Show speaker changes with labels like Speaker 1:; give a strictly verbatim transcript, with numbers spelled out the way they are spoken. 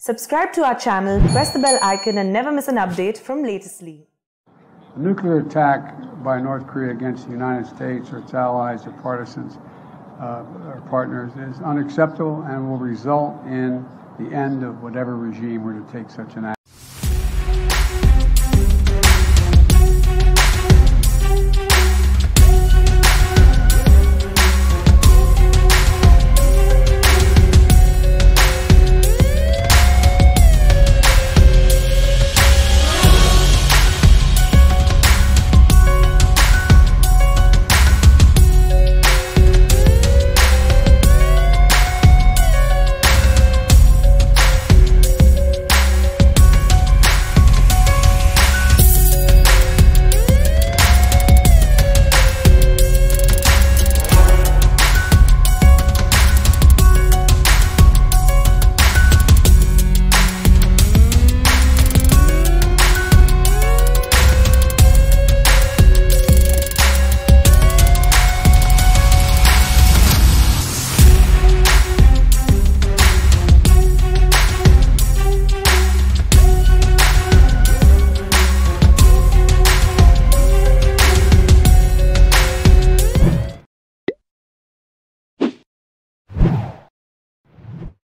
Speaker 1: Subscribe to our channel, press the bell icon and never miss an update from Latestly.
Speaker 2: A nuclear attack by North Korea against the United States or its allies or partisans uh, or partners is unacceptable and will result in the end of whatever regime were to take such an action.